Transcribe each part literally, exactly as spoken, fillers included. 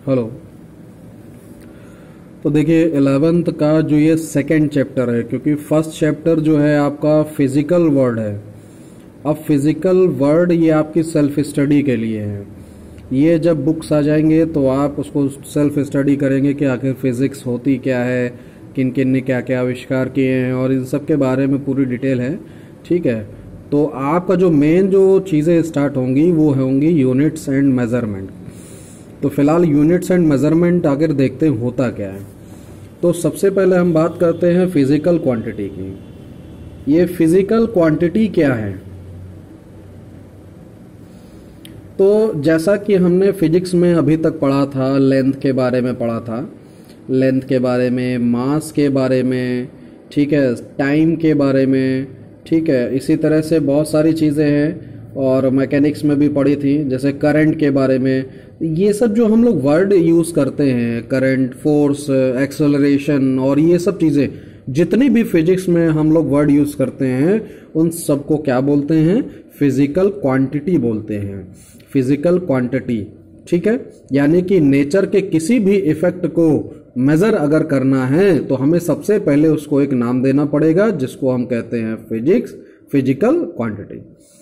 Hello. तो देखिए eleventh का जो ये सेकंड चैप्टर है, क्योंकि फर्स्ट चैप्टर जो है आपका फिजिकल वर्ड है। अब फिजिकल वर्ड ये आपकी सेल्फ स्टडी के लिए है। ये जब बुक्स आ जाएंगे तो आप उसको सेल्फ स्टडी करेंगे कि आखिर फिजिक्स होती क्या है, किन किन ने क्या क्या आविष्कार किए हैं, और इन सब के बारे में पूरी डिटेल है। ठीक है, तो आपका जो मेन जो चीज़ें स्टार्ट होंगी वो होंगी यूनिट्स एंड मेज़रमेंट। तो फिलहाल यूनिट्स एंड मेज़रमेंट आखिर देखते हैं होता क्या है। तो सबसे पहले हम बात करते हैं फिजिकल क्वांटिटी की। ये फिजिकल क्वांटिटी क्या है? तो जैसा कि हमने फिजिक्स में अभी तक पढ़ा था, लेंथ के बारे में पढ़ा था, लेंथ के बारे में, मास के बारे में, ठीक है, टाइम के बारे में, ठीक है, इसी तरह से बहुत सारी चीज़ें हैं। और मैकेनिक्स में भी पढ़ी थी, जैसे करंट के बारे में। ये सब जो हम लोग वर्ड यूज़ करते हैं, करंट, फोर्स, एक्सेलरेशन और ये सब चीज़ें, जितनी भी फिजिक्स में हम लोग वर्ड यूज़ करते हैं, उन सबको क्या बोलते हैं? फिजिकल क्वांटिटी बोलते हैं। फिजिकल क्वांटिटी, ठीक है। यानी कि नेचर के किसी भी इफेक्ट को मेजर अगर करना है तो हमें सबसे पहले उसको एक नाम देना पड़ेगा, जिसको हम कहते हैं फिजिक्स, फिजिकल क्वांटिटी।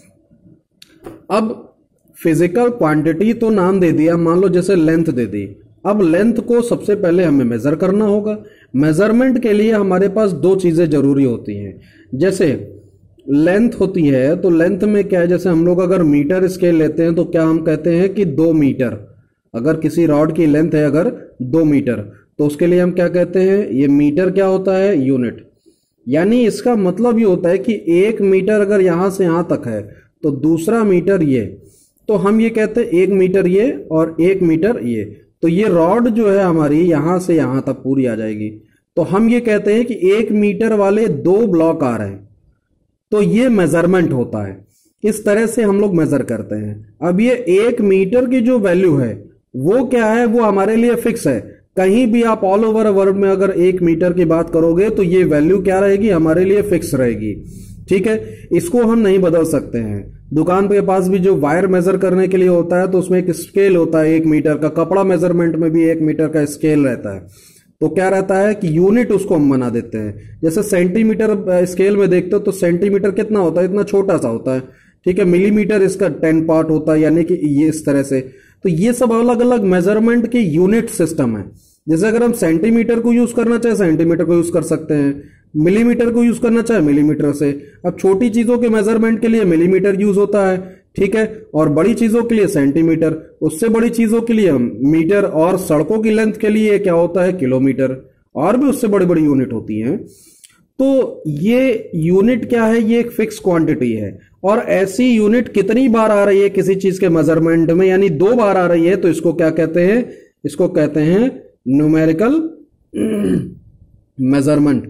अब फिजिकल क्वांटिटी तो नाम दे दिया, मान लो जैसे लेंथ दे दी। अब लेंथ को सबसे पहले हमें मेजर करना होगा। मेजरमेंट के लिए हमारे पास दो चीजें जरूरी होती हैं। जैसे लेंथ होती है तो लेंथ में क्या है, जैसे हम लोग अगर मीटर स्केल लेते हैं तो क्या हम कहते हैं कि दो मीटर। अगर किसी रॉड की लेंथ है अगर दो मीटर तो उसके लिए हम क्या कहते हैं? ये मीटर क्या होता है? यूनिट। यानी इसका मतलब ये होता है कि एक मीटर अगर यहां से यहां तक है तो दूसरा मीटर ये, तो हम ये कहते हैं एक मीटर ये और एक मीटर ये। तो ये रॉड जो है हमारी यहां से यहां तक पूरी आ जाएगी। तो हम ये कहते हैं कि एक मीटर वाले दो ब्लॉक आ रहे हैं, तो ये मेजरमेंट होता है। इस तरह से हम लोग मेजर करते हैं। अब ये एक मीटर की जो वैल्यू है वो क्या है? वो हमारे लिए फिक्स है। कहीं भी आप ऑल ओवर वर्ल्ड में अगर एक मीटर की बात करोगे तो ये वैल्यू क्या रहेगी? हमारे लिए फिक्स रहेगी। ठीक है, इसको हम नहीं बदल सकते हैं। दुकान के पास भी जो वायर मेजर करने के लिए होता है तो उसमें एक स्केल होता है एक मीटर का। कपड़ा मेजरमेंट में भी एक मीटर का स्केल रहता है। तो क्या रहता है कि यूनिट उसको हम बना देते हैं। जैसे सेंटीमीटर स्केल में देखते हो तो सेंटीमीटर कितना होता है? इतना छोटा सा होता है। ठीक है, मिलीमीटर इसका टेन पार्ट होता है, यानी कि ये इस तरह से। तो ये सब अलग अलग मेजरमेंट के यूनिट सिस्टम है। जैसे अगर हम सेंटीमीटर को यूज करना चाहे सेंटीमीटर को यूज कर सकते हैं, मिलीमीटर को यूज करना चाहे मिलीमीटर से। अब छोटी चीजों के मेजरमेंट के लिए मिलीमीटर यूज होता है, ठीक है, और बड़ी चीजों के लिए सेंटीमीटर, उससे बड़ी चीजों के लिए हम मीटर, और सड़कों की लेंथ के लिए क्या होता है? किलोमीटर, और भी उससे बड़ी बड़ी यूनिट होती हैं। तो ये यूनिट क्या है? ये एक फिक्स क्वांटिटी है। और ऐसी यूनिट कितनी बार आ रही है किसी चीज के मेजरमेंट में, यानी दो बार आ रही है, तो इसको क्या कहते हैं? इसको कहते हैं न्यूमेरिकल मेजरमेंट।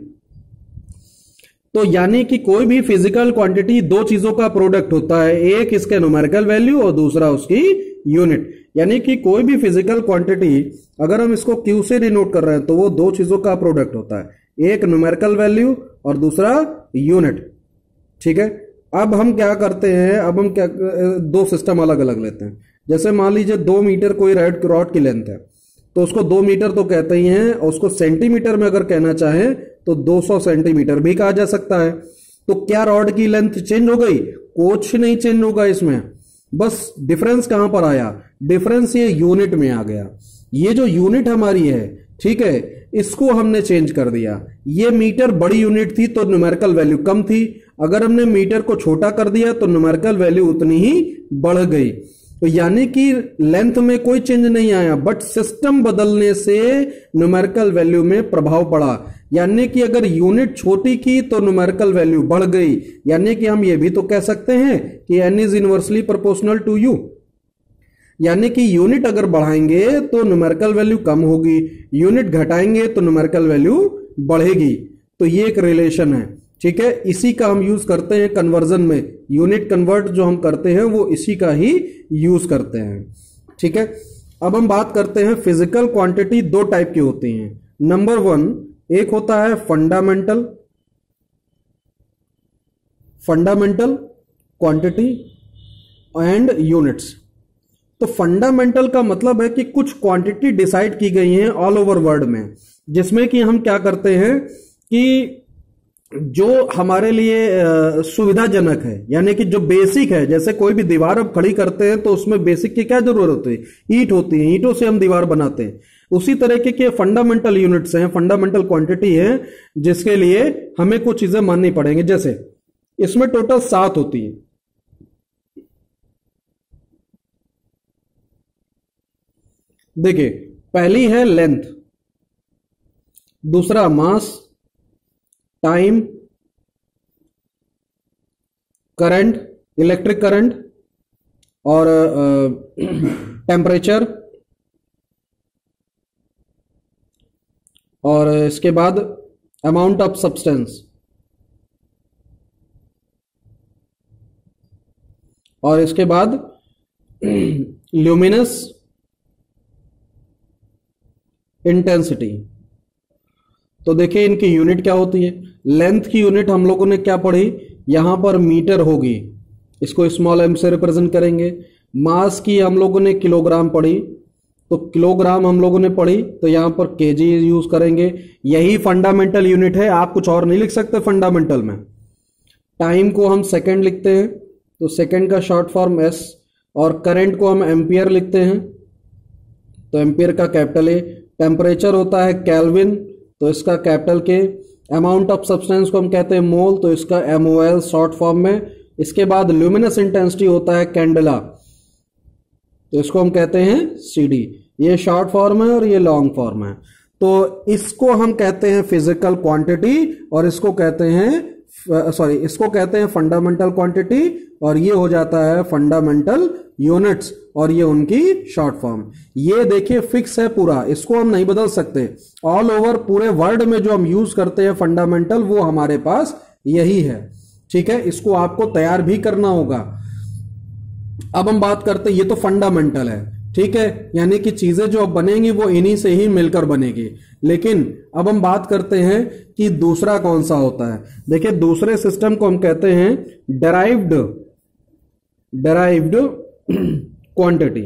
तो यानी कि कोई भी फिजिकल क्वांटिटी दो चीजों का प्रोडक्ट होता है, एक इसके न्यूमेरिकल वैल्यू और दूसरा उसकी यूनिट। यानी कि कोई भी फिजिकल क्वांटिटी अगर हम इसको क्यू से डिनोट कर रहे हैं तो वो दो चीजों का प्रोडक्ट होता है, एक न्यूमेरिकल वैल्यू और दूसरा यूनिट। ठीक है, अब हम क्या करते हैं? अब हम क्या, दो सिस्टम अलग अलग लेते हैं। जैसे मान लीजिए दो मीटर कोई रेड रॉड की लेंथ है तो उसको दो मीटर तो कहते ही हैं, और उसको सेंटीमीटर में अगर कहना चाहें तो दो सौ सेंटीमीटर भी कहा जा सकता है। तो क्या रॉड की लेंथ चेंज हो गई? कुछ नहीं चेंज होगा इसमें। बस डिफरेंस कहां पर आया? डिफरेंस ये यूनिट में आ गया। ये जो यूनिट हमारी है, ठीक है, इसको हमने चेंज कर दिया। ये मीटर बड़ी यूनिट थी तो न्यूमेरिकल वैल्यू कम थी। अगर हमने मीटर को छोटा कर दिया तो न्यूमेरिकल वैल्यू उतनी ही बढ़ गई। तो यानी कि लेंथ में कोई चेंज नहीं आया, बट सिस्टम बदलने से न्यूमेरिकल वैल्यू में प्रभाव पड़ा। यानी कि अगर यूनिट छोटी की तो न्यूमेरिकल वैल्यू बढ़ गई। यानी कि हम ये भी तो कह सकते हैं कि N is inversely proportional to U. यानी कि यूनिट अगर बढ़ाएंगे तो न्यूमेरिकल वैल्यू कम होगी, यूनिट घटाएंगे तो न्यूमेरिकल वैल्यू बढ़ेगी। तो ये एक रिलेशन है। ठीक है, इसी का हम यूज करते हैं कन्वर्जन में। यूनिट कन्वर्ट जो हम करते हैं वो इसी का ही यूज करते हैं। ठीक है, अब हम बात करते हैं फिजिकल क्वांटिटी दो टाइप की होती हैं। नंबर वन, एक होता है fundamental fundamental quantity and units. तो फंडामेंटल का मतलब है कि कुछ क्वांटिटी डिसाइड की गई हैं ऑल ओवर वर्ल्ड में, जिसमें कि हम क्या करते हैं कि जो हमारे लिए सुविधाजनक है, यानी कि जो बेसिक है, जैसे कोई भी दीवार अब खड़ी करते हैं तो उसमें बेसिक की क्या जरूरत होती है, ईंट होती है, ईंटों से हम दीवार बनाते हैं। उसी तरीके के फंडामेंटल यूनिट्स हैं, फंडामेंटल क्वांटिटी है, जिसके लिए हमें कुछ चीजें माननी पड़ेंगी। जैसे इसमें टोटल सात होती है। देखिए, पहली है लेंथ, दूसरा mass, time, current, electric current, और टेम्परेचर, और इसके बाद अमाउंट ऑफ सब्सटेंस, और इसके बाद ल्यूमिनस इंटेंसिटी। तो देखिए इनकी यूनिट क्या होती है। लेंथ की यूनिट हम लोगों ने क्या पढ़ी, यहां पर मीटर होगी, इसको स्मॉल एम से रिप्रेजेंट करेंगे। मास की हम लोगों ने किलोग्राम पढ़ी, तो किलोग्राम हम लोगों ने पढ़ी, तो यहां पर केजी यूज करेंगे। यही फंडामेंटल यूनिट है, आप कुछ और नहीं लिख सकते फंडामेंटल में। टाइम को हम सेकंड लिखते हैं, तो सेकंड का शॉर्ट फॉर्म एस, और करंट को हम एम्पियर लिखते हैं, तो एम्पियर का कैपिटल ए। टेम्परेचर होता है केल्विन, तो इसका कैपिटल के। अमाउंट ऑफ सब्सटेंस को हम कहते हैं मोल, तो इसका M O L short form में। इसके बाद ल्यूमिनस इंटेंसिटी होता है कैंडेला, तो इसको हम कहते हैं सी डी। ये शॉर्ट फॉर्म है और ये लॉन्ग फॉर्म है। तो इसको हम कहते हैं फिजिकल क्वांटिटी, और इसको कहते हैं सॉरी इसको कहते हैं फंडामेंटल क्वांटिटी, और ये हो जाता है फंडामेंटल यूनिट्स, और ये उनकी शॉर्ट फॉर्म। ये देखिए फिक्स है पूरा, इसको हम नहीं बदल सकते। ऑल ओवर पूरे वर्ल्ड में जो हम यूज करते हैं फंडामेंटल, वो हमारे पास यही है। ठीक है, इसको आपको तैयार भी करना होगा। अब हम बात करते हैं, ये तो फंडामेंटल है, ठीक है, यानी कि चीजें जो अब बनेंगी वो इन्हीं से ही मिलकर बनेगी। लेकिन अब हम बात करते हैं कि दूसरा कौन सा होता है। देखिए दूसरे सिस्टम को हम कहते हैं derived derived quantity,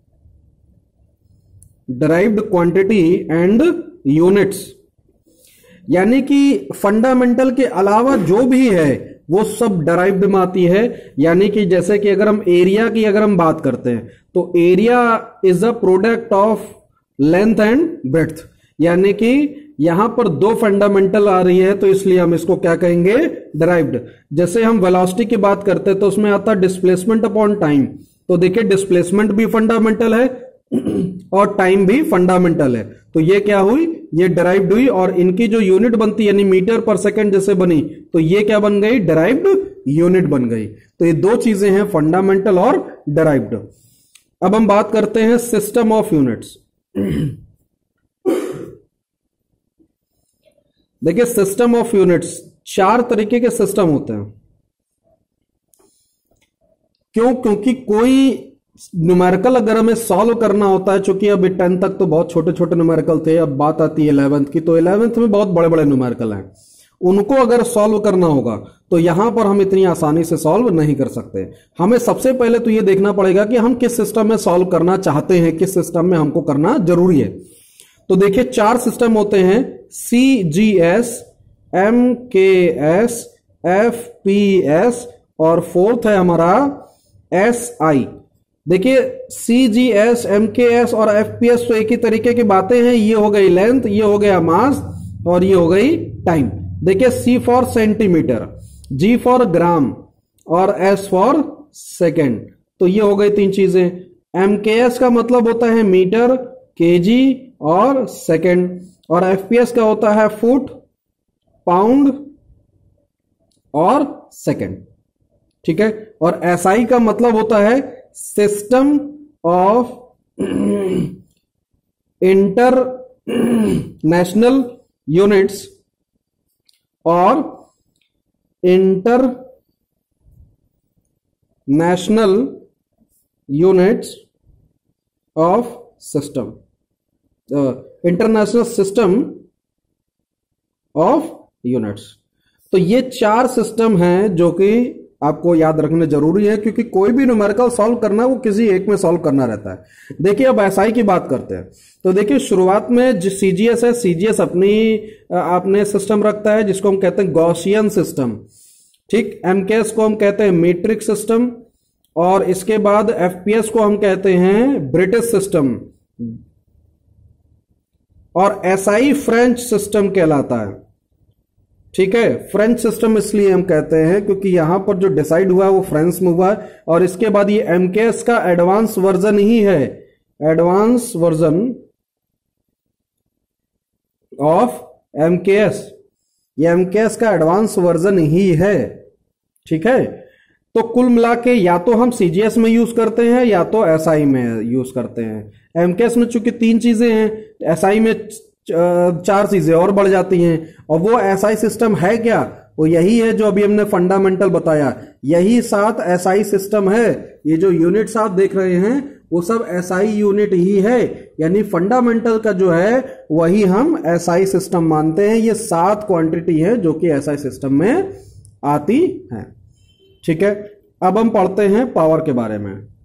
derived quantity and units. यानी कि फंडामेंटल के अलावा जो भी है वो सब डेराइव्ड में आती है। यानी कि जैसे कि अगर हम एरिया की अगर हम बात करते हैं, तो area is a product of length and breadth. यानी कि यहां पर दो फंडामेंटल आ रही है, तो इसलिए हम इसको क्या कहेंगे, डेराइव्ड। जैसे हम वेलोसिटी की बात करते हैं, तो उसमें आता है डिस्प्लेसमेंट अपॉन टाइम। तो देखिए डिस्प्लेसमेंट भी फंडामेंटल है और टाइम भी फंडामेंटल है, तो ये क्या हुई, ये डेराइव्ड हुई। और इनकी जो यूनिट बनती है, यानी मीटर पर सेकंड जैसे बनी, तो ये क्या बन गई, डेराइव्ड यूनिट बन गई। तो ये दो चीजें हैं, फंडामेंटल और डेराइव्ड। अब हम बात करते हैं सिस्टम ऑफ यूनिट्स। देखिए सिस्टम ऑफ यूनिट्स, चार तरीके के सिस्टम होते हैं। क्यों, क्योंकि कोई न्यूमेरिकल अगर हमें सॉल्व करना होता है, चूंकि अभी टेंथ तक तो बहुत छोटे छोटे न्यूमेरिकल थे, अब बात आती है इलेवेंथ की, तो इलेवेंथ में बहुत बड़े बड़े न्यूमेरिकल हैं। उनको अगर सॉल्व करना होगा तो यहां पर हम इतनी आसानी से सॉल्व नहीं कर सकते। हमें सबसे पहले तो यह देखना पड़ेगा कि हम किस सिस्टम में सॉल्व करना चाहते हैं, किस सिस्टम में हमको करना जरूरी है। तो देखिए चार सिस्टम होते हैं, C G S, M K S, F P S, और फोर्थ है हमारा एस आई। देखिए C G S, M K S और एफ पी एस तो एक ही तरीके की बातें हैं। ये हो गई लेंथ, ये हो गया मास, और ये हो गई टाइम। देखिए C for centimetre, G for gram, और एस फॉर सेकेंड। तो ये हो गई तीन चीजें। एम के एस का मतलब होता है मीटर, केजी और सेकेंड, और एफ पी एस का होता है फुट, पाउंड और सेकेंड। ठीक है, और एस आई का मतलब होता है सिस्टम ऑफ इंटरनेशनल यूनिट्स और international units of system, international system of units. तो ये चार सिस्टम हैं जो कि आपको याद रखना जरूरी है, क्योंकि कोई भी न्यूमेरिकल सॉल्व करना वो किसी एक में सॉल्व करना रहता है। देखिए अब एसआई की बात करते हैं। तो देखिए शुरुआत में जो सीजीएस है, सीजीएस अपनी आपने सिस्टम रखता है जिसको हम कहते हैं गॉसियन सिस्टम, ठीक। एमकेएस को हम कहते हैं मीट्रिक सिस्टम, और इसके बाद एफपीएस को हम कहते हैं ब्रिटिश सिस्टम, और एसआई फ्रेंच सिस्टम कहलाता है, ठीक है। फ्रेंच सिस्टम इसलिए हम कहते हैं क्योंकि यहां पर जो डिसाइड हुआ है वो फ्रांस में हुआ है। और इसके बाद ये एमकेएस का एडवांस वर्जन ही है, एडवांस वर्जन ऑफ एमकेएस, ये एमकेएस का एडवांस वर्जन ही है, ठीक है। तो कुल मिला के या तो हम सीजीएस में यूज करते हैं या तो एसआई में यूज करते हैं। एमकेएस में चूंकि तीन चीजें हैं, एसआई में चार चीजें और बढ़ जाती हैं। और वो एसआई सिस्टम है क्या? वो यही है जो अभी हमने फंडामेंटल बताया, यही सात एसआई सिस्टम है। ये जो यूनिट्स आप देख रहे हैं वो सब एसआई यूनिट ही है, यानी फंडामेंटल का जो है वही हम एसआई सिस्टम मानते हैं। ये सात क्वांटिटी है जो कि एसआई सिस्टम में आती है, ठीक है। अब हम पढ़ते हैं पावर के बारे में।